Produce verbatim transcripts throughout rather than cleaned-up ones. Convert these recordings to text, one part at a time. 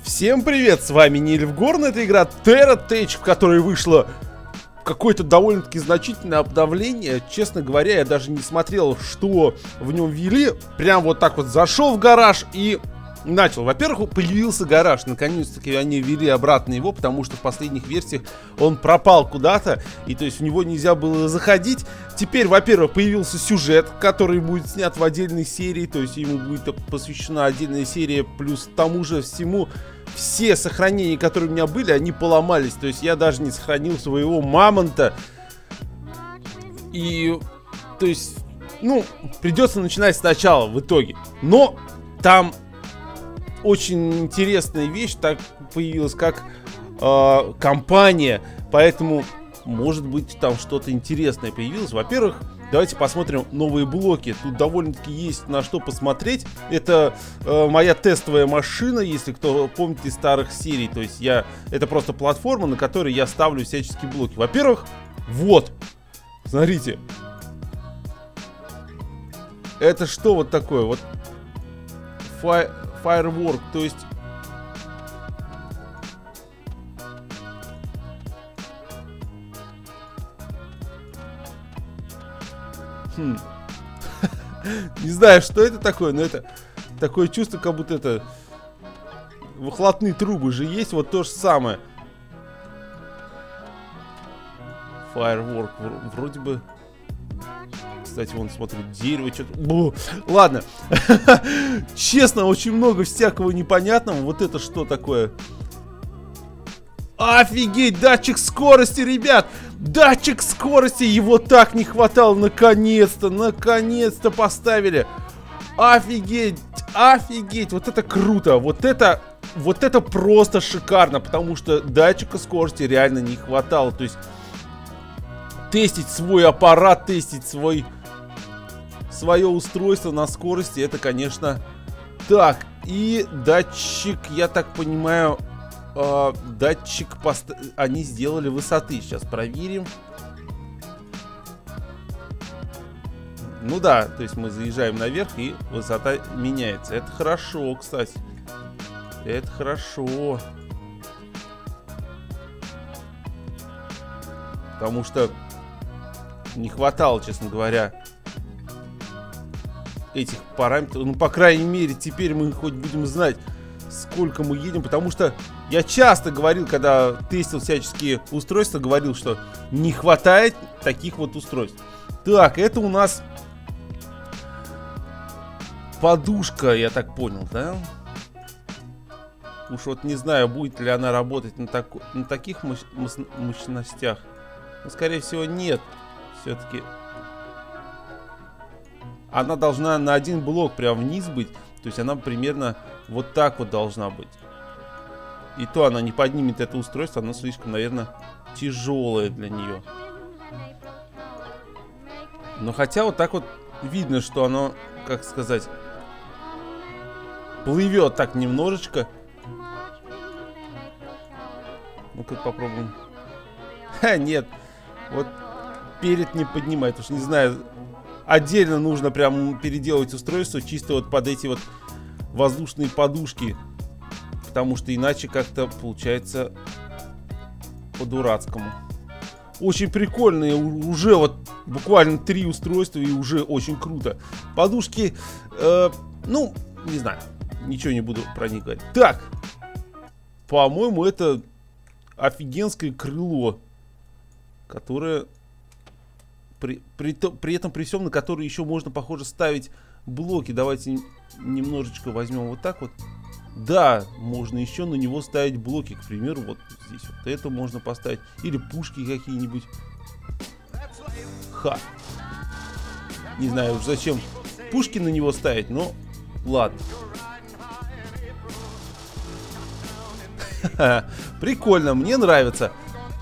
Всем привет, с вами Нильфгорн, это игра TerraTech, в которой вышло какое-то довольно-таки значительное обновление. Честно говоря, я даже не смотрел, что в нем ввели. Прям вот так вот зашел в гараж и начал. Во-первых, появился гараж. Наконец-таки они ввели обратно его, потому что в последних версиях он пропал куда-то. И то есть в него нельзя было заходить. Теперь, во-первых, появился сюжет, который будет снят в отдельной серии. То есть ему будет посвящена отдельная серия. Плюс к тому же всему, все сохранения, которые у меня были, они поломались. То есть я даже не сохранил своего мамонта. И, то есть, ну, придется начинать сначала в итоге. Но там очень интересная вещь так появилась, как э, компания. Поэтому, может быть, там что-то интересное появилось. Во-первых, давайте посмотрим новые блоки. Тут довольно-таки есть на что посмотреть. Это э, моя тестовая машина, если кто помнит из старых серий. То есть я, это просто платформа, на которой я ставлю всяческие блоки. Во-первых, вот, смотрите. Это что вот такое? Вот Fire, Firework, то есть... Хм. Не знаю, что это такое, но это такое чувство, как будто это выхлопные трубы же есть, вот то же самое. Firework, вроде бы. Кстати, вон, смотрю, дерево, что-то... Ладно. Честно, очень много всякого непонятного. Вот это что такое? Офигеть, датчик скорости, ребят! Датчик скорости, его так не хватало, наконец-то, наконец-то поставили. Офигеть, офигеть, вот это круто, вот это, вот это просто шикарно, потому что датчика скорости реально не хватало. То есть тестить свой аппарат, тестить свой, свое устройство на скорости, это, конечно, так. И датчик, я так понимаю... Uh, датчик пост... они сделали высоты. Сейчас проверим. Ну да, то есть мы заезжаем наверх и высота меняется. Это хорошо, кстати. Это хорошо. Потому что не хватало, честно говоря, этих параметров. Ну, по крайней мере, теперь мы хоть будем знать, сколько мы едем, потому что я часто говорил, когда тестил всяческие устройства, говорил, что не хватает таких вот устройств. Так, это у нас подушка, я так понял, да? Уж вот не знаю, будет ли она работать на, так, на таких мощ, мощностях. Но, скорее всего, нет. Все-таки она должна на один блок прям вниз быть. То есть она примерно вот так вот должна быть. И то она не поднимет это устройство, оно слишком, наверное, тяжелое для нее. Но хотя вот так вот видно, что оно, как сказать, плывет так немножечко. Ну-ка попробуем. Ха, нет. Вот перед не поднимает. Уж не знаю. Отдельно нужно прям переделать устройство чисто вот под эти вот воздушные подушки. Потому что иначе как-то получается по-дурацкому. Очень прикольные. Уже вот буквально три устройства и уже очень круто. Подушки, э, ну, не знаю. Ничего не буду про них говорить. Так. По-моему, это офигенское крыло. Которое... При, при, при этом, при всем, на который еще можно, похоже, ставить блоки. Давайте немножечко возьмем вот так вот. Да, можно еще на него ставить блоки. К примеру, вот здесь вот это можно поставить. Или пушки какие-нибудь. Ха. Не знаю уж зачем пушки на него ставить, но ладно. Прикольно, мне нравится.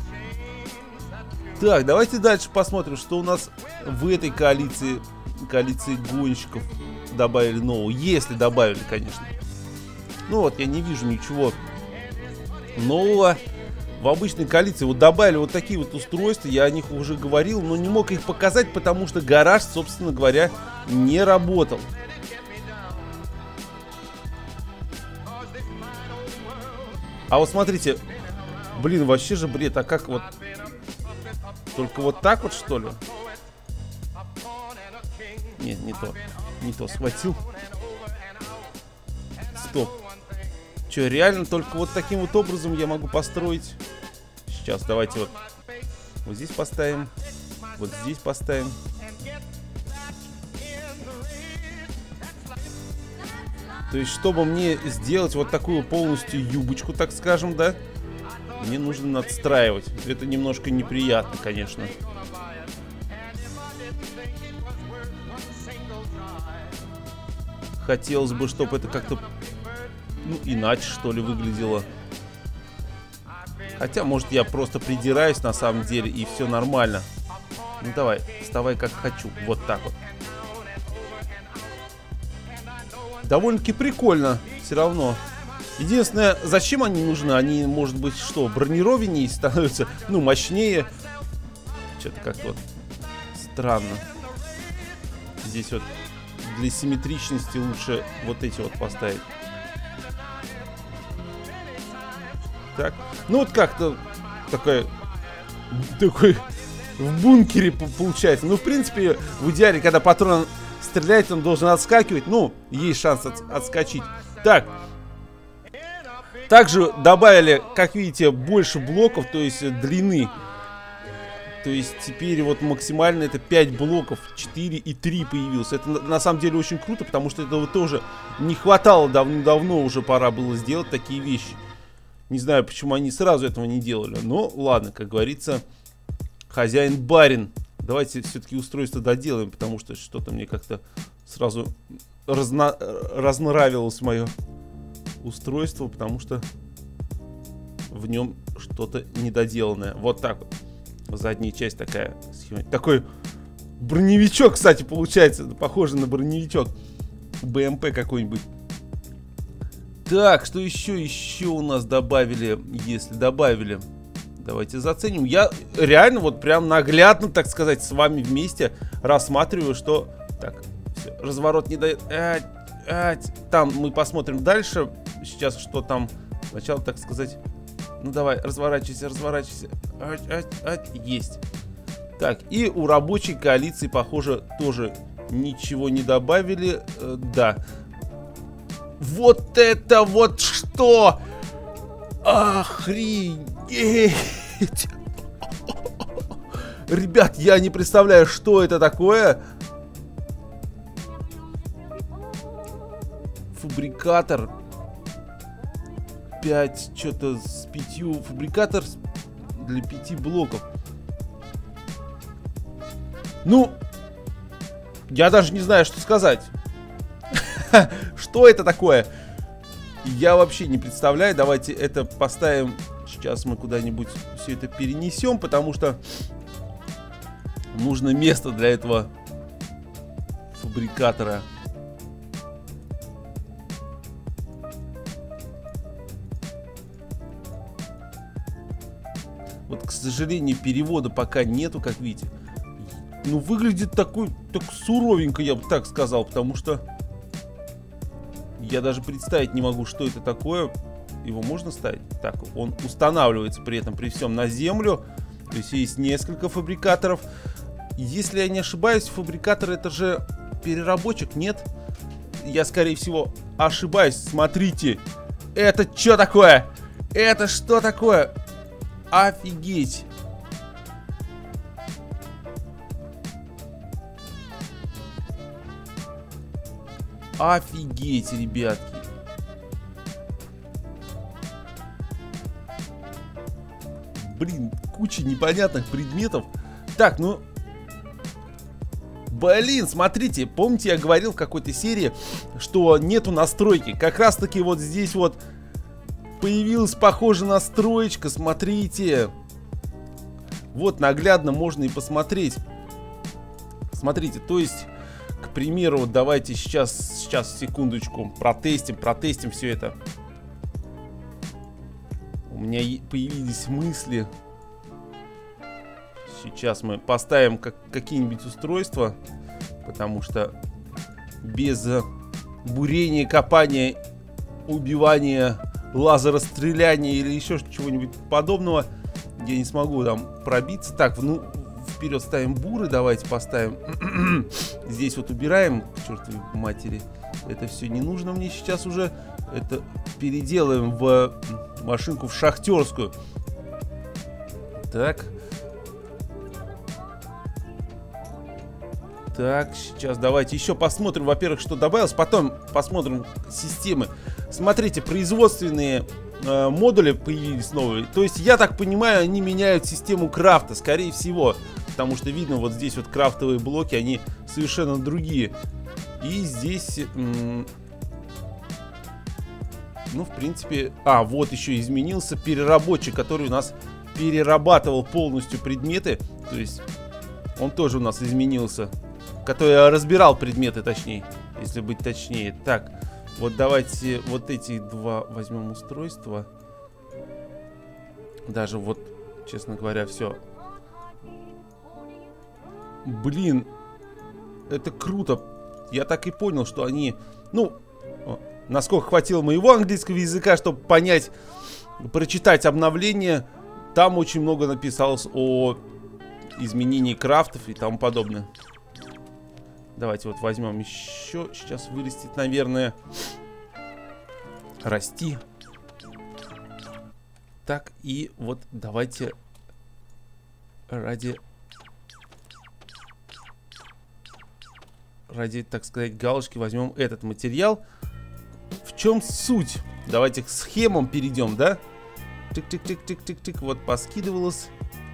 Так, давайте дальше посмотрим, что у нас в этой коалиции, коалиции гонщиков добавили нового. Если добавили, конечно. Ну вот, я не вижу ничего нового в обычной коалиции. Вот добавили вот такие вот устройства, я о них уже говорил, но не мог их показать, потому что гараж, собственно говоря, не работал. А вот смотрите. Блин, вообще же бред. А как вот... Только вот так вот, что ли? Нет, не то. Не то схватил. Стоп. Че, реально только вот таким вот образом я могу построить? Сейчас, давайте вот... Вот здесь поставим. Вот здесь поставим. То есть, чтобы мне сделать вот такую полностью юбочку, так скажем, да, мне нужно надстраивать. Это немножко неприятно, конечно. Хотелось бы, чтобы это как-то, ну, иначе, что ли, выглядело. Хотя, может, я просто придираюсь на самом деле, и все нормально. Ну, давай, вставай как хочу. Вот так вот. Довольно-таки прикольно, все равно. Единственное, зачем они нужны? Они, может быть, что, бронированнее становятся, ну, мощнее. Что-то как-то вот странно. Здесь вот для симметричности лучше вот эти вот поставить. Так. Ну, вот как-то такая... Такой в бункере получается. Ну, в принципе, в идеале, когда патрон стреляет, он должен отскакивать. Ну, есть шанс от, отскочить. Так. Также добавили, как видите, больше блоков, то есть длины. То есть теперь вот максимально это пять блоков, четыре и три появилось. Это на, на самом деле очень круто, потому что этого тоже не хватало давно-давно, уже пора было сделать такие вещи. Не знаю, почему они сразу этого не делали. Но ладно, как говорится, хозяин-барин. Давайте все-таки устройство доделаем, потому что что-то мне как-то сразу разно... разнравилось мое устройство, потому что в нем что-то недоделанное. Вот так вот. Задняя часть такая. Такой броневичок, кстати, получается. Похоже на броневичок. БМП какой-нибудь. Так, что еще, еще у нас добавили, если добавили. Давайте заценим. Я реально вот прям наглядно, так сказать, с вами вместе рассматриваю, что... Так, все, разворот не дает. А, а, там мы посмотрим дальше. Сейчас что там. Сначала, так сказать... Ну давай, разворачивайся, разворачивайся. А, а, а, есть. Так, и у рабочей коалиции, похоже, тоже ничего не добавили. Э, да. Вот это вот что! Охренеть! Ребят, я не представляю, что это такое. Фабрикатор. пять, что-то с пятью. Фабрикатор для пяти блоков. Ну, я даже не знаю, что сказать. Что это такое? Я вообще не представляю. Давайте это поставим. Сейчас мы куда-нибудь все это перенесем, потому что нужно место для этого фабрикатора. Вот, к сожалению, перевода пока нету, как видите. Ну, выглядит такой, так суровенько, я бы так сказал, потому что я даже представить не могу, что это такое. Его можно ставить? Так, он устанавливается при этом, при всем на землю. То есть есть несколько фабрикаторов. Если я не ошибаюсь, фабрикатор это же переработчик, нет? Я, скорее всего, ошибаюсь. Смотрите. Это что такое? Это что такое? Офигеть. Офигеть, ребятки. Блин, куча непонятных предметов. Так, ну... Блин, смотрите, помните, я говорил в какой-то серии, что нету настройки. Как раз таки вот здесь вот появилась, похоже, настроечка. Смотрите. Вот наглядно можно и посмотреть. Смотрите, то есть... К примеру, давайте сейчас, сейчас, секундочку, протестим, протестим все это. У меня появились мысли. Сейчас мы поставим как, какие-нибудь устройства, потому что без бурения, копания, убивания лазеростреляния или еще чего-нибудь подобного, я не смогу там пробиться. Так, ну, вперед ставим буры, давайте поставим. Здесь вот убираем, к чертовой матери. Это все не нужно мне сейчас уже. Это переделаем в машинку в шахтерскую. Так. Так, сейчас давайте еще посмотрим, во-первых, что добавилось. Потом посмотрим системы. Смотрите, производственные э, модули появились новые. То есть, я так понимаю, они меняют систему крафта, скорее всего. Потому что видно, вот здесь вот крафтовые блоки, они совершенно другие. И здесь... М ну, в принципе... А, вот еще изменился переработчик, который у нас перерабатывал полностью предметы. То есть, он тоже у нас изменился. Который разбирал предметы, точнее, если быть точнее. Так, вот давайте вот эти два возьмем устройства. Даже вот, честно говоря, все. Блин, это круто. Я так и понял, что они... Ну, насколько хватило моего английского языка, чтобы понять, прочитать обновление. Там очень много написалось о изменении крафтов и тому подобное. Давайте вот возьмем еще. Сейчас вырастет, наверное. Расти. Так, и вот давайте ради... Ради, так сказать, галочки возьмем этот материал. В чем суть? Давайте к схемам перейдем, да? Тык-тык-тык-тык-тык-тык. Вот поскидывалось.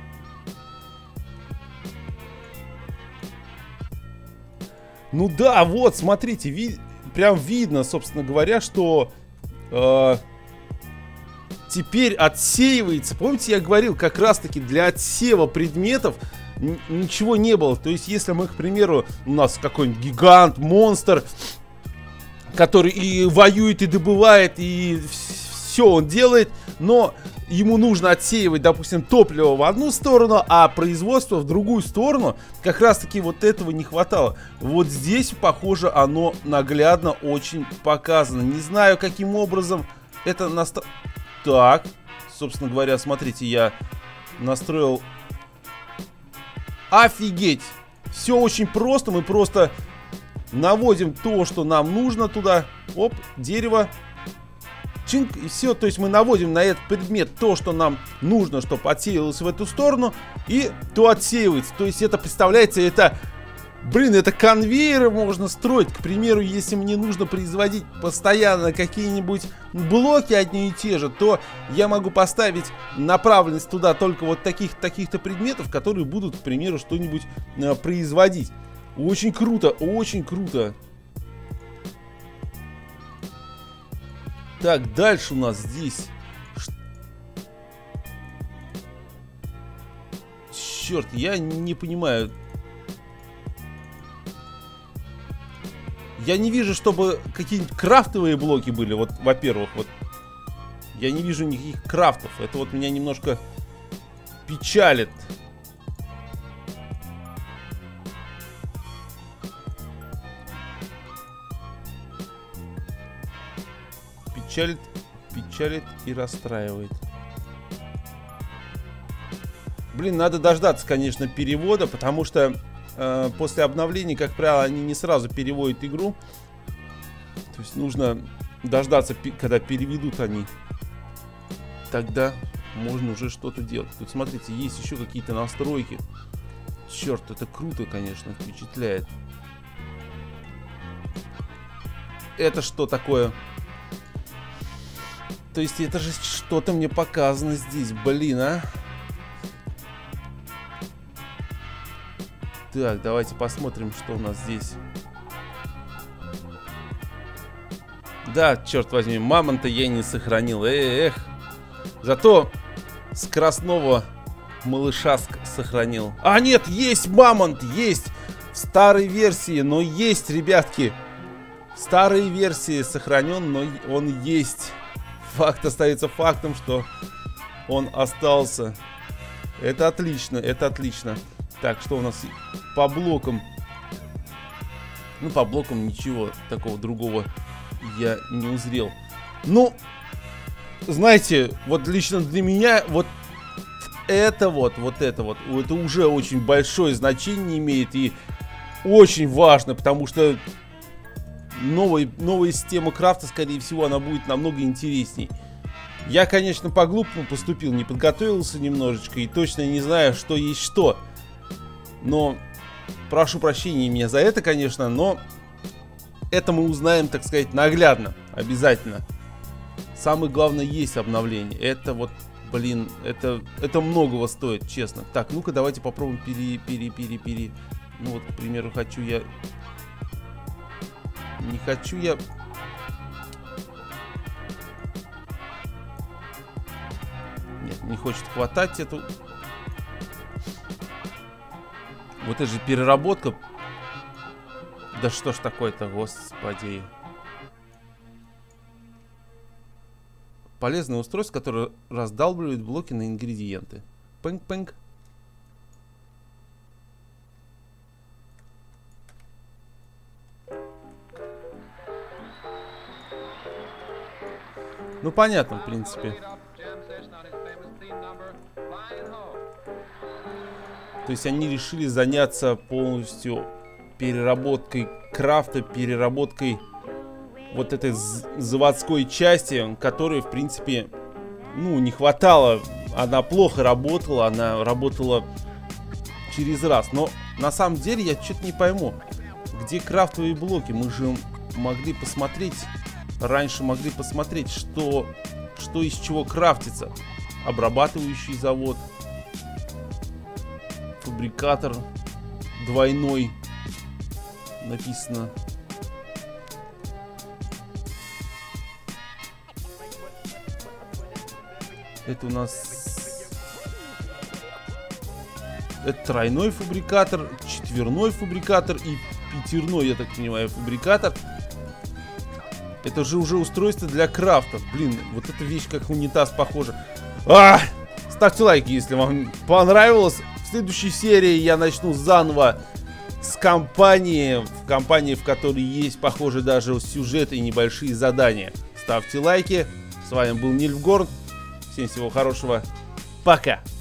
Ну да, вот, смотрите, ви прям видно, собственно говоря, что э, теперь отсеивается. Помните, я говорил, как раз-таки для отсева предметов ничего не было. То есть, если мы, к примеру, у нас какой-нибудь гигант, монстр, который и воюет, и добывает, и все он делает, но ему нужно отсеивать, допустим, топливо в одну сторону, а производство в другую сторону, как раз таки вот этого не хватало. Вот здесь, похоже, оно наглядно очень показано. Не знаю, каким образом это настроено. Так, собственно говоря, смотрите, я настроил... Офигеть! Все очень просто, мы просто наводим то, что нам нужно туда. Оп, дерево. Чинк, и все, то есть мы наводим на этот предмет то, что нам нужно, чтобы отсеивалось в эту сторону, и то отсеивается. То есть это, представляете, это, блин, это конвейеры можно строить. К примеру, если мне нужно производить постоянно какие-нибудь блоки одни и те же, то я могу поставить направленность туда только вот таких, таких-то предметов, которые будут, к примеру, что-нибудь э, производить. Очень круто, очень круто. Так, дальше у нас здесь... Черт, я не понимаю. Я не вижу, чтобы какие-нибудь крафтовые блоки были. Вот, во-первых, вот... Я не вижу никаких крафтов. Это вот меня немножко печалит. Печалит, печалит и расстраивает. Блин, надо дождаться, конечно, перевода, потому что э, после обновления, как правило, они не сразу переводят игру. То есть нужно дождаться, когда переведут они. Тогда можно уже что-то делать. Тут, смотрите, есть еще какие-то настройки. Черт, это круто, конечно, впечатляет. Это что такое? То есть это же что-то мне показано здесь, блин, а. Так, давайте посмотрим, что у нас здесь. Да, черт возьми, мамонта я не сохранил. Эх, зато скоростного малыша сохранил. А нет, есть мамонт, есть в старой версии, но есть, ребятки. В старой версии сохранен, но он есть. Факт остается фактом, что он остался. Это отлично, это отлично. Так, что у нас по блокам? Ну, по блокам ничего такого другого я не узрел. Ну, знаете, вот лично для меня вот это вот, вот это вот, это уже очень большое значение имеет и очень важно, потому что новая, новая система крафта, скорее всего, она будет намного интересней. Я, конечно, по-глупому поступил, не подготовился немножечко и точно не знаю, что есть что. Но прошу прощения меня за это, конечно, но это мы узнаем, так сказать, наглядно, обязательно. Самое главное, есть обновление. Это вот, блин, это, это многого стоит, честно. Так, ну-ка, давайте попробуем пере, пере, пере, пере. Ну вот, к примеру, хочу я... Не хочу я... Нет, не хочет хватать эту... Вот это же переработка. Да что ж такое-то, господи. Полезное устройство, которое раздалбливает блоки на ингредиенты. Пэнк-пэнк. Ну, понятно, в принципе. То есть они решили заняться полностью переработкой крафта, переработкой вот этой заводской части, которой, в принципе, ну, не хватало. Она плохо работала, она работала через раз. Но на самом деле я что-то не пойму, где крафтовые блоки. Мы же могли посмотреть, раньше могли посмотреть, что, что из чего крафтится. Обрабатывающий завод, фабрикатор двойной написано. Это у нас... Это тройной фабрикатор, четверной фабрикатор и пятерной, я так понимаю, фабрикатор. Это же уже устройство для крафта. Блин, вот эта вещь как унитаз похожа. А! Ставьте лайки, если вам понравилось. В следующей серии я начну заново с компании, в компании, в которой есть, похоже, даже сюжет и небольшие задания. Ставьте лайки. С вами был Нильфгорн. Всем всего хорошего. Пока.